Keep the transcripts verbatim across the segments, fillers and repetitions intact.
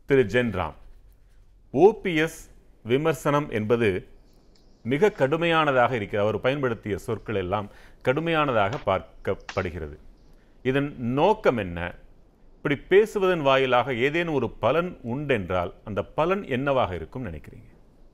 திரு Jenram, OPS விமர்சனம் என்பது மிக கடுமையானதாக இருக்கிறது. அவர் பயன்படுத்திய சொற்கள் எல்லாம் கடுமையானதாக பார்க்கப்படுகிறது. இதன் நோக்கம் என்ன? இப்படி பேசுவதன் வாயிலாக ஏதேனும் ஒரு பலன் உண்டென்றால் அந்த பலன் என்னவாக இருக்கும் நினைக்கிறீங்க?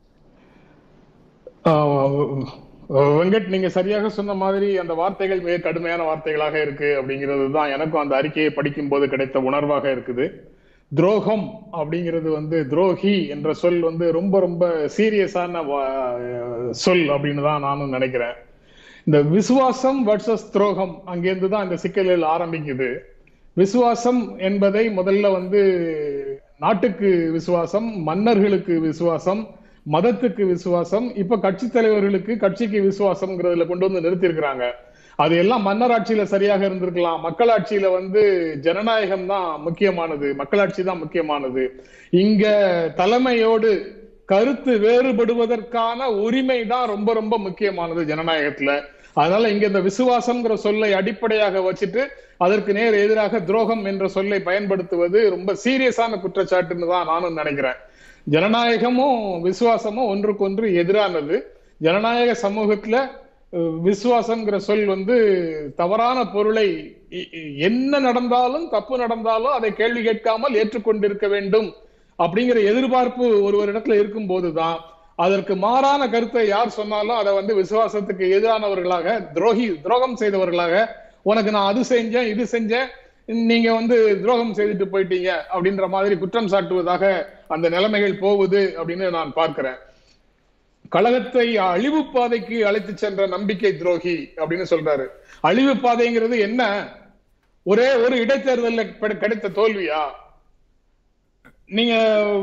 வெங்கட், நீங்க சரியாக சொன்ன மாதிரி அந்த வார்த்தைகள் மிக கடுமையான வார்த்தைகளாக இருக்கு அப்படிங்கிறது தான் எனக்கும் அந்த அறிக்கையை படிக்கும் போது கிடைத்த உணர்வாக இருக்குது. துரோகம் அப்படிங்கிறது வந்து துரோகி என்ற சொல் வந்து ரொம்ப ரொம்ப சீரியஸான சொல் அப்படின்னு தான் நானும் நினைக்கிறேன். இந்த விசுவாசம் வர்சஸ் துரோகம் அங்கிருந்து தான் இந்த சிக்கல்கள் ஆரம்பிக்குது. விசுவாசம் என்பதை முதல்ல வந்து நாட்டுக்கு விசுவாசம், மன்னர்களுக்கு விசுவாசம், மதத்துக்கு விசுவாசம், இப்ப கட்சி தலைவர்களுக்கு கட்சிக்கு விசுவாசம்ங்கிறதுல கொண்டு வந்து நிறுத்தி இருக்கிறாங்க. அது எல்லாம் மன்னராட்சியில சரியாக இருந்திருக்கலாம். மக்களாட்சியில வந்து ஜனநாயகம் தான் முக்கியமானது, மக்களாட்சி தான் முக்கியமானது. இங்க தலைமையோடு கருத்து வேறுபடுவதற்கான உரிமை தான் ரொம்ப ரொம்ப முக்கியமானது ஜனநாயகத்துல. அதனால இங்க இந்த விசுவாசம்ங்கிற சொல்லை அடிப்படையாக வச்சுட்டு அதற்கு நேர் எதிராக துரோகம் என்ற சொல்லை பயன்படுத்துவது ரொம்ப சீரியஸான குற்றச்சாட்டுன்னு தான் நானும் நினைக்கிறேன். ஜனநாயகமும் விசுவாசமும் ஒன்றுக்கொன்று எதிரானது. ஜனநாயக சமூகத்துல விசுவாசம்ங்கிற சொல் வந்து தவறான பொருளை, என்ன நடந்தாலும் தப்பு நடந்தாலும் அதை கேள்வி கேட்காமல் ஏற்றுக்கொண்டிருக்க வேண்டும் அப்படிங்கிற எதிர்பார்ப்பு ஒருவரிடத்துல இருக்கும் போதுதான் அதற்கு மாறான கருத்தை யார் சொன்னாலும் அதை வந்து விசுவாசத்துக்கு எதிரானவர்களாக, துரோகி துரோகம் செய்தவர்களாக, உனக்கு நான் அது செஞ்சேன் இது செஞ்சேன் நீங்க வந்து துரோகம் செய்துட்டு போயிட்டீங்க அப்படின்ற மாதிரி குற்றம் சாட்டுவதாக அந்த நிலைமைகள் போகுது அப்படின்னு நான் பார்க்கிறேன். கழகத்தை அழிவு பாதைக்கு அழைத்து சென்ற நம்பிக்கை துரோகி அப்படின்னு சொல்றாரு. அழிவு பாதைங்கிறது என்ன? ஒரே ஒரு இடைத்தேர்தலில் கிடைத்த தோல்வியா? நீங்க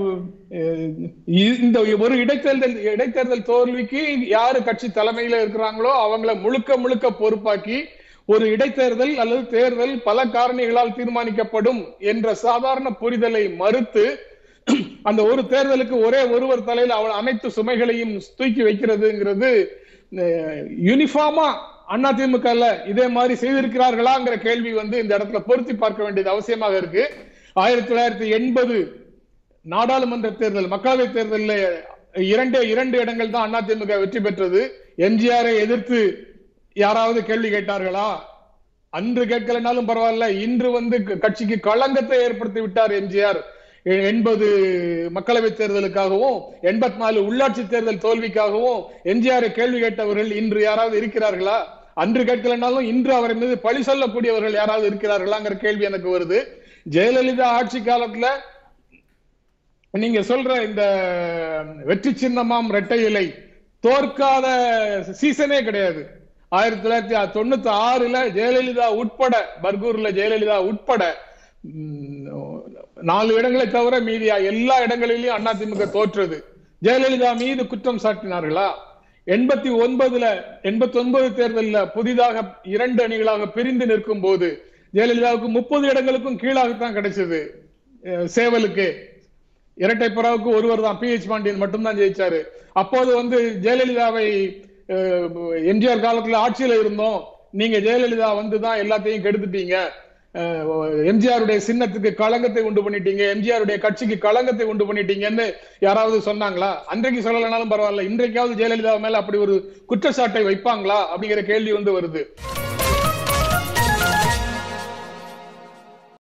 இந்த ஒரு இடைத்தேர்தல் இடைத்தேர்தல் தோல்விக்கு யாரு கட்சி தலைமையில இருக்கிறாங்களோ அவங்கள முழுக்க முழுக்க பொறுப்பாக்கி ஒரு இடைத்தேர்தல் அல்லது தேர்தல் பல காரணிகளால் தீர்மானிக்கப்படும் என்ற சாதாரண புரிதலை மறுத்து அந்த ஒரு தேர்தலுக்கு ஒரே ஒருவர் தலையில் அவள் அனைத்து சுமைகளையும் தூக்கி வைக்கிறதுங்கிறது யூனிஃபார்மா அதிமுக இதே மாதிரி செய்திருக்கிறார்களாங்கிற கேள்வி வந்து இந்த இடத்துல பொருத்தி பார்க்க வேண்டியது அவசியமாக இருக்கு. ஆயிரத்தி தொள்ளாயிரத்தி எண்பது நாடாளுமன்ற தேர்தல், மக்களவை தேர்தலில் இரண்டே இரண்டு இடங்கள் தான் அதிமுக வெற்றி பெற்றது. எம்ஜிஆரை எதிர்த்து யாராவது கேள்வி கேட்டார்களா? அன்று கேட்கலனாலும் பரவாயில்ல, இன்று வந்து கட்சிக்கு களங்கத்தை ஏற்படுத்தி விட்டார் எம்ஜிஆர். எண்பது மக்களவை தேர்தலுக்காகவும் எண்பத்தி நாலு உள்ளாட்சி தேர்தல் தோல்விக்காகவும் எம்ஜிஆரை கேள்வி கேட்டவர்கள் இன்று யாராவது இருக்கிறார்களா? அன்று கேட்கலனாலும் இன்று அவரை மீது பழி சொல்லக்கூடியவர்கள் யாராவது இருக்கிறார்களாங்கிற கேள்வி எனக்கு வருது. ஜெயலலிதா ஆட்சி காலத்துல நீங்க சொல்ற இந்த வெற்றி சின்னமாம் இரட்டை இலை தோற்காத சீசனே கிடையாது. ஆயிரத்தி தொள்ளாயிரத்தி தொண்ணூத்தி ஆறுல ஜெயலலிதா உட்பட, பர்கூர்ல ஜெயலலிதா உட்பட நாலு இடங்களை தவிர மீதியா எல்லா இடங்களிலும் அதிமுக தோற்றது. ஜெயலலிதா மீது குற்றம் சாட்டினார்களா? எண்பத்தி ஒன்பதுல எண்பத்தி ஒன்பது தேர்தலில் புதிதாக இரண்டு அணிகளாக பிரிந்து நிற்கும் போது ஜெயலலிதாவுக்கு முப்பது இடங்களுக்கும் கீழாகத்தான் கிடைச்சது. சேவலுக்கு இரட்டை புறாவுக்கு ஒருவர் தான், பி எச் பாண்டியன் மட்டும்தான் ஜெயிச்சாரு. அப்போது வந்து ஜெயலலிதாவை எம்ஜிஆர் காலத்துல ஆட்சியில இருந்தோம், நீங்க ஜெயலலிதா வந்துதான் எல்லாத்தையும் கெடுத்துட்டீங்க, எம்ஜிஆருடைய சின்னத்துக்கு களங்கத்தை உண்டு பண்ணிட்டீங்க, எம்ஜிஆருடைய கட்சிக்கு களங்கத்தை உண்டு பண்ணிட்டீங்கன்னு யாராவது சொன்னாங்களா? அன்றைக்கு சொல்லலனாலும் பரவாயில்ல, இன்றைக்காவது ஜெயலலிதா மேல அப்படி ஒரு குற்றச்சாட்டை வைப்பாங்களா அப்படிங்கிற கேள்வி வந்து வருது.